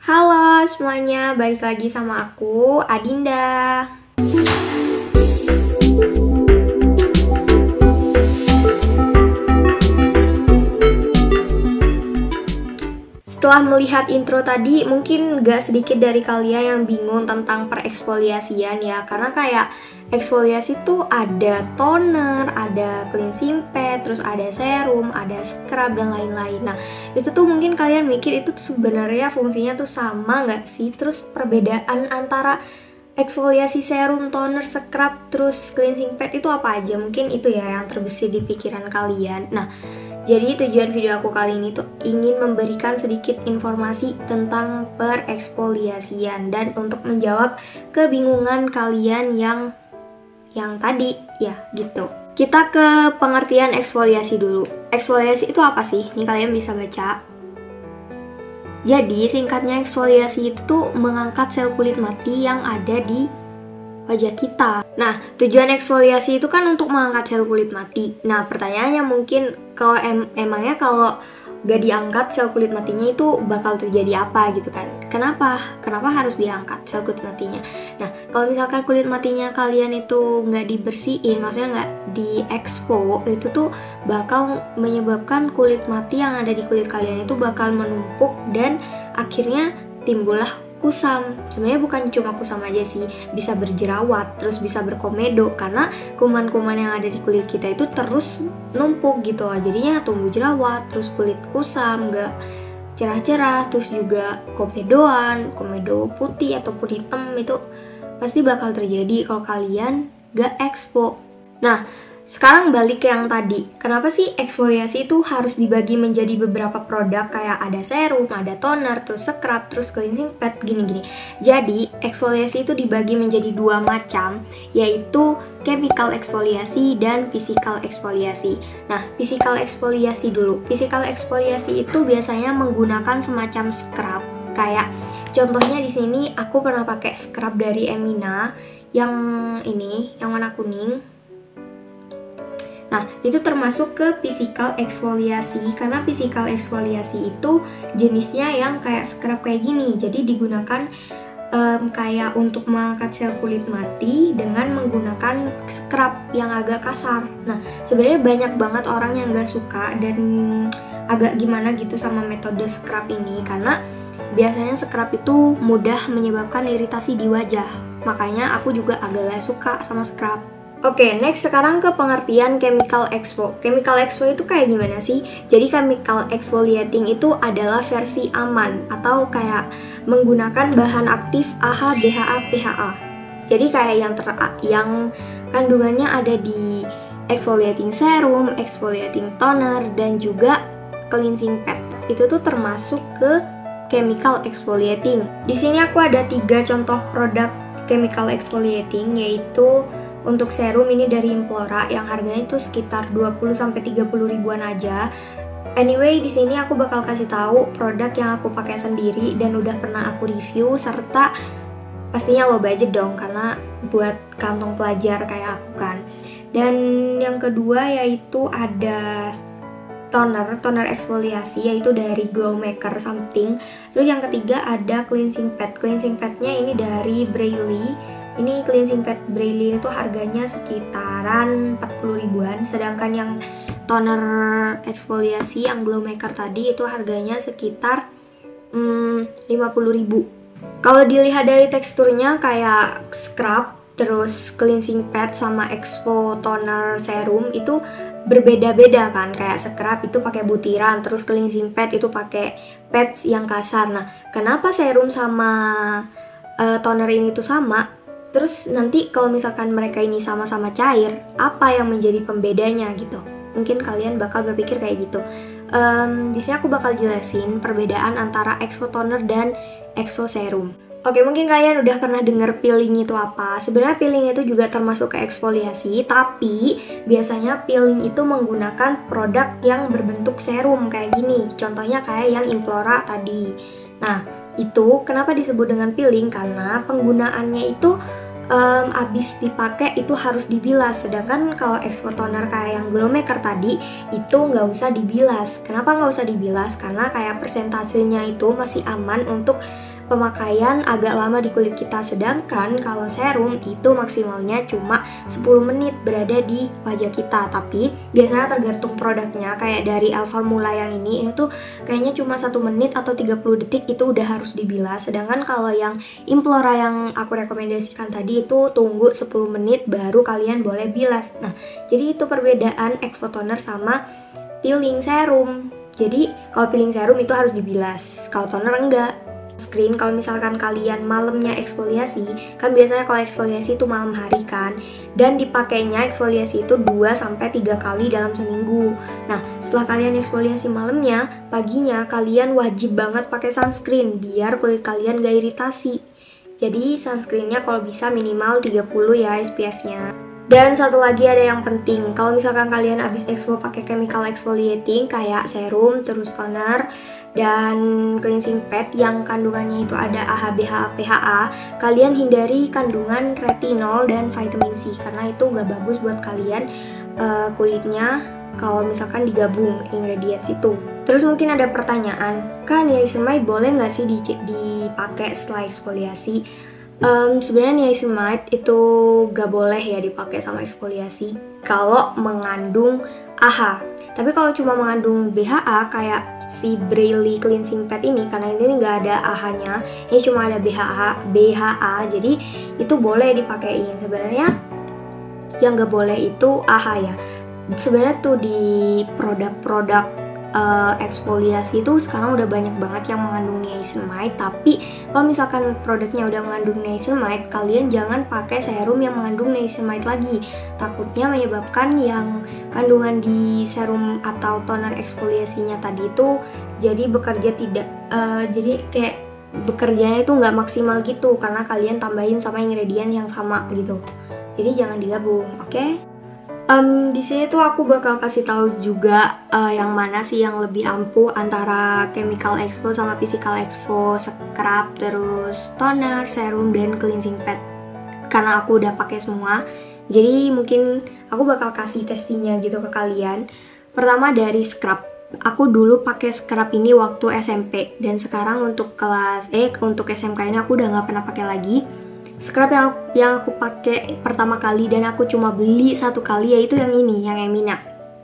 Halo semuanya, balik lagi sama aku, Adinda. Setelah melihat intro tadi, mungkin gak sedikit dari kalian yang bingung tentang pereksfoliasian ya. Karena kayak eksfoliasi tuh ada toner, ada cleansing pad, terus ada serum, ada scrub, dan lain-lain. Nah, itu tuh mungkin kalian mikir itu tuh sebenarnya fungsinya tuh sama gak sih? Terus perbedaan antara eksfoliasi serum, toner, scrub, terus cleansing pad itu apa aja? Mungkin itu ya yang terbesit di pikiran kalian. Nah, jadi tujuan video aku kali ini tuh ingin memberikan sedikit informasi tentang pereksfoliasian dan untuk menjawab kebingungan kalian yang tadi ya gitu. Kita ke pengertian eksfoliasi dulu. Eksfoliasi itu apa sih? Nih kalian bisa baca. Jadi singkatnya eksfoliasi itu tuh mengangkat sel kulit mati yang ada di wajah kita. Nah, tujuan eksfoliasi itu kan untuk mengangkat sel kulit mati. Nah, pertanyaannya mungkin kalau emangnya kalau gak diangkat sel kulit matinya itu bakal terjadi apa gitu kan? Kenapa harus diangkat sel kulit matinya? Nah, kalau misalkan kulit matinya kalian itu nggak dibersihin, maksudnya nggak diekspos, itu tuh bakal menyebabkan kulit mati yang ada di kulit kalian itu bakal menumpuk dan akhirnya timbullah kusam. Sebenarnya bukan cuma kusam aja sih, bisa berjerawat, terus bisa berkomedo karena kuman-kuman yang ada di kulit kita itu terus numpuk gitu loh. Jadinya tumbuh jerawat, terus kulit kusam, gak cerah-cerah, terus juga komedo putih ataupun hitam itu pasti bakal terjadi kalau kalian gak expo. Nah, sekarang balik ke yang tadi. Kenapa sih eksfoliasi itu harus dibagi menjadi beberapa produk kayak ada serum, ada toner, terus scrub, terus cleansing pad, gini-gini. Jadi, eksfoliasi itu dibagi menjadi dua macam, yaitu chemical eksfoliasi dan physical eksfoliasi. Nah, physical eksfoliasi dulu. Physical eksfoliasi itu biasanya menggunakan semacam scrub. Kayak contohnya di sini aku pernah pakai scrub dari Emina yang ini, yang warna kuning. Nah, itu termasuk ke physical eksfoliasi karena physical eksfoliasi itu jenisnya yang kayak scrub kayak gini. Jadi digunakan kayak untuk mengangkat sel kulit mati dengan menggunakan scrub yang agak kasar. Nah, sebenarnya banyak banget orang yang gak suka dan agak gimana gitu sama metode scrub ini karena biasanya scrub itu mudah menyebabkan iritasi di wajah. Makanya aku juga agak gak suka sama scrub. Oke, next sekarang ke pengertian chemical exfo. Chemical exfo itu kayak gimana sih? Jadi chemical exfoliating itu adalah versi aman atau kayak menggunakan bahan aktif AHA, BHA, PHA. Jadi kayak yang kandungannya ada di exfoliating serum, exfoliating toner, dan juga cleansing pad. Itu tuh termasuk ke chemical exfoliating. Di sini aku ada 3 contoh produk chemical exfoliating, yaitu untuk serum ini dari Implora yang harganya itu sekitar 20-30 ribuan aja. Anyway, di sini aku bakal kasih tahu produk yang aku pakai sendiri dan udah pernah aku review, serta pastinya low budget dong karena buat kantong pelajar kayak aku kan. Dan yang kedua yaitu ada toner eksfoliasi yaitu dari Glow Maker something. Terus yang ketiga ada cleansing pad. Cleansing padnya ini dari Braylee. Ini cleansing pad Braylee itu harganya sekitaran 40 ribuan, sedangkan yang toner eksfoliasi yang Glow Maker tadi itu harganya sekitar 50 ribu. Kalau dilihat dari teksturnya kayak scrub, terus cleansing pad sama exfo toner serum itu berbeda-beda kan. Kayak scrub itu pakai butiran, terus cleansing pad itu pakai pads yang kasar. Nah, kenapa serum sama toner ini tuh sama? Terus nanti kalau misalkan mereka ini sama-sama cair, apa yang menjadi pembedanya gitu? Mungkin kalian bakal berpikir kayak gitu. Di sini aku bakal jelasin perbedaan antara exfo toner dan exfo serum. Oke, mungkin kalian udah pernah denger peeling itu apa. Sebenarnya peeling itu juga termasuk ke eksfoliasi, tapi biasanya peeling itu menggunakan produk yang berbentuk serum kayak gini. Contohnya kayak yang Implora tadi. Nah, itu kenapa disebut dengan peeling? Karena penggunaannya itu abis dipakai itu harus dibilas, sedangkan kalau exfo toner kayak yang Glow Maker tadi itu nggak usah dibilas. Kenapa nggak usah dibilas? Karena kayak persentasenya itu masih aman untuk pemakaian agak lama di kulit kita. Sedangkan kalau serum itu maksimalnya cuma 10 menit berada di wajah kita. Tapi biasanya tergantung produknya, kayak dari Alformula yang ini tuh kayaknya cuma 1 menit atau 30 detik itu udah harus dibilas. Sedangkan kalau yang Implora yang aku rekomendasikan tadi itu tunggu 10 menit baru kalian boleh bilas. Nah, jadi itu perbedaan exfo toner sama peeling serum. Jadi kalau peeling serum itu harus dibilas, kalau toner enggak. Screen kalau misalkan kalian malamnya eksfoliasi, kan biasanya kalau eksfoliasi itu malam hari kan, dan dipakainya eksfoliasi itu 2-3 kali dalam seminggu. Nah, setelah kalian eksfoliasi malamnya, paginya kalian wajib banget pakai sunscreen biar kulit kalian gak iritasi. Jadi sunscreennya kalau bisa minimal 30 ya SPF-nya. Dan satu lagi ada yang penting, kalau misalkan kalian habis exfo pakai chemical exfoliating kayak serum, terus toner, dan cleansing pad yang kandungannya itu ada AHA, BHA, PHA, kalian hindari kandungan retinol dan vitamin C karena itu gak bagus buat kalian kulitnya kalau misalkan digabung ingredients itu. Terus mungkin ada pertanyaan, kan niacinamide boleh nggak sih dipakai setelah eksfoliasi? Sebenarnya niacinamide itu gak boleh ya dipakai sama eksfoliasi kalau mengandung AHA. Tapi kalau cuma mengandung BHA kayak si Braily Cleansing Pad ini, karena ini nggak ada AHA-nya, ini cuma ada BHA, jadi itu boleh dipakein. Sebenarnya yang nggak boleh itu AHA ya. Sebenarnya tuh di produk-produk eksfoliasi itu sekarang udah banyak banget yang mengandung niacinamide. Tapi kalau misalkan produknya udah mengandung niacinamide, kalian jangan pakai serum yang mengandung niacinamide lagi. Takutnya menyebabkan yang kandungan di serum atau toner eksfoliasinya tadi itu jadi bekerja jadi kayak bekerjanya itu nggak maksimal gitu karena kalian tambahin sama ingredient yang sama gitu. Jadi jangan digabung, oke? Di sini tuh aku bakal kasih tahu juga yang mana sih yang lebih ampuh antara chemical exfo sama physical exfo, scrub, terus toner, serum, dan cleansing pad. Karena aku udah pakai semua, jadi mungkin aku bakal kasih testingnya gitu ke kalian. Pertama dari scrub. Aku dulu pakai scrub ini waktu SMP dan sekarang untuk untuk SMK ini aku udah nggak pernah pakai lagi. Scrub yang aku pakai pertama kali dan aku cuma beli 1 kali yaitu yang ini, yang Emina.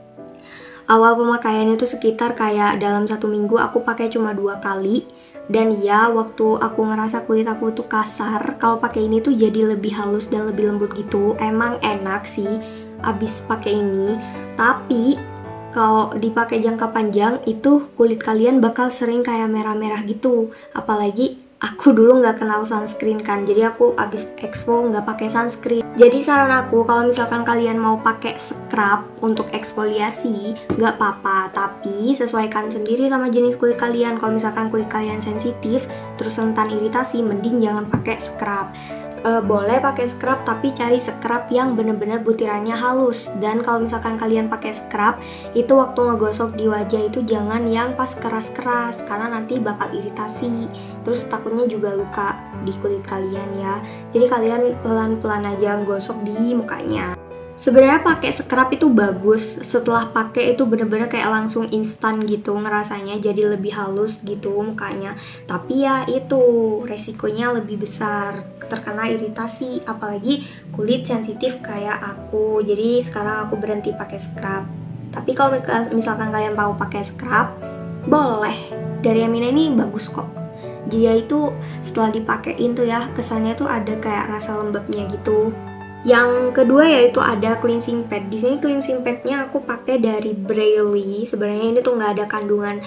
Awal pemakaian itu sekitar kayak dalam 1 minggu aku pakai cuma 2 kali. Dan ya waktu aku ngerasa kulit aku tuh kasar, kalau pakai ini tuh jadi lebih halus dan lebih lembut gitu. Emang enak sih abis pakai ini, tapi kalau dipakai jangka panjang itu kulit kalian bakal sering kayak merah-merah gitu. Apalagi aku dulu nggak kenal sunscreen kan, jadi aku abis exfo nggak pakai sunscreen. Jadi saran aku kalau misalkan kalian mau pakai scrub untuk eksfoliasi nggak apa-apa, tapi sesuaikan sendiri sama jenis kulit kalian. Kalau misalkan kulit kalian sensitif terus rentan iritasi, mending jangan pakai scrub. Boleh pakai scrub tapi cari scrub yang bener-bener butirannya halus. Dan kalau misalkan kalian pakai scrub itu waktu ngegosok di wajah itu jangan yang pas keras-keras karena nanti bakal iritasi, terus takutnya juga luka di kulit kalian ya. Jadi kalian pelan-pelan aja gosok di mukanya. Sebenarnya pakai scrub itu bagus, setelah pakai itu bener-bener kayak langsung instan gitu ngerasanya, jadi lebih halus gitu mukanya. Tapi ya itu resikonya lebih besar, terkena iritasi, apalagi kulit sensitif kayak aku. Jadi sekarang aku berhenti pakai scrub. Tapi kalau misalkan kalian mau pakai scrub, boleh. Dari Emina ini bagus kok. Dia itu setelah dipakein tuh ya, kesannya tuh ada kayak rasa lembabnya gitu. Yang kedua yaitu ada cleansing pad. Di sini cleansing padnya aku pakai dari Braily. Sebenarnya ini tuh nggak ada kandungan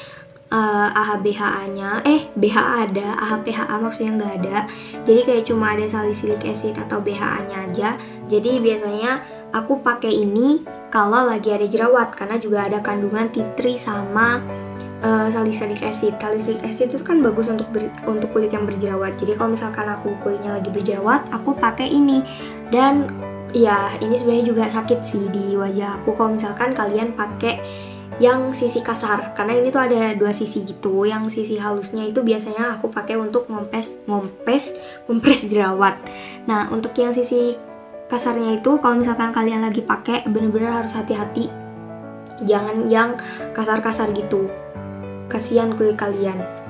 AHA BHA-nya. BHA ada, AHA PHA maksudnya nggak ada. Jadi kayak cuma ada salicylic acid atau BHA-nya aja. Jadi biasanya aku pakai ini kalau lagi ada jerawat karena juga ada kandungan tea tree sama salicylic acid. Salicylic acid itu kan bagus untuk kulit yang berjerawat. Jadi kalau misalkan aku kulitnya lagi berjerawat, aku pakai ini. Dan ya ini sebenarnya juga sakit sih di wajah aku kalau misalkan kalian pakai yang sisi kasar, karena ini tuh ada 2 sisi gitu. Yang sisi halusnya itu biasanya aku pakai untuk ngompres jerawat. Nah untuk yang sisi kasarnya itu kalau misalkan kalian lagi pakai bener-bener harus hati-hati, jangan yang kasar-kasar gitu, kasihan kulit kalian.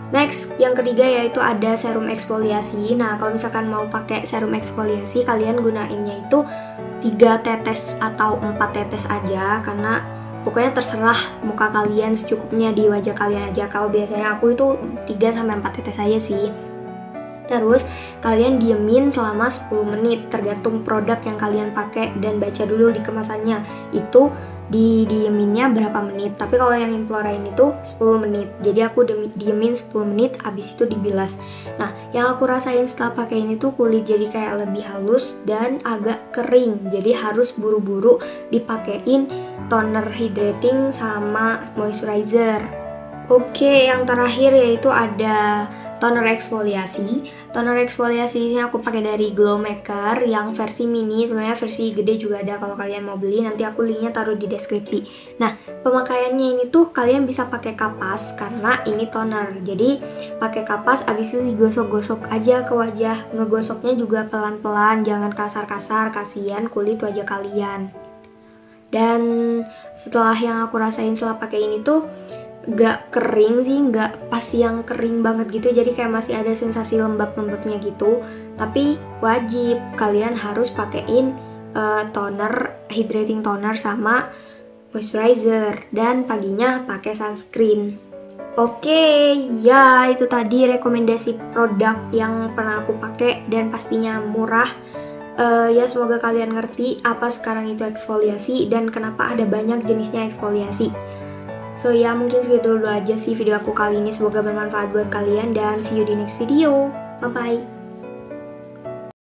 Next, yang ketiga yaitu ada serum eksfoliasi. Nah, kalau misalkan mau pakai serum eksfoliasi, kalian gunainnya itu 3 tetes atau 4 tetes aja, karena pokoknya terserah muka kalian secukupnya, di wajah kalian aja. Kalau biasanya aku itu 3-4 tetes aja sih. Terus kalian diemin selama 10 menit, tergantung produk yang kalian pakai, dan baca dulu di kemasannya itu dieminnya berapa menit. Tapi kalau yang Implorain itu 10 menit. Jadi aku diemin 10 menit, abis itu dibilas. Nah, yang aku rasain setelah pakai ini tuh kulit jadi kayak lebih halus dan agak kering. Jadi harus buru-buru dipakein toner hydrating sama moisturizer. Oke, yang terakhir yaitu ada toner eksfoliasi. Toner eksfoliasi ini aku pakai dari Glow Maker yang versi mini. Sebenarnya versi gede juga ada kalau kalian mau beli. Nanti aku linknya taruh di deskripsi. Nah, pemakaiannya ini tuh kalian bisa pakai kapas karena ini toner. Jadi pakai kapas, abis itu digosok-gosok aja ke wajah. Ngegosoknya juga pelan-pelan, jangan kasar-kasar, kasihan kulit wajah kalian. Dan setelah yang aku rasain setelah pakai ini tuh gak kering sih, gak pas yang kering banget gitu, jadi kayak masih ada sensasi lembab-lembabnya gitu. Tapi wajib kalian harus pakein toner, hydrating toner sama moisturizer, dan paginya pakai sunscreen. Oke, ya itu tadi rekomendasi produk yang pernah aku pakai dan pastinya murah. Ya semoga kalian ngerti apa sekarang itu eksfoliasi dan kenapa ada banyak jenisnya eksfoliasi. So ya, mungkin segitu dulu aja sih video aku kali ini. Semoga bermanfaat buat kalian dan see you di next video. Bye bye.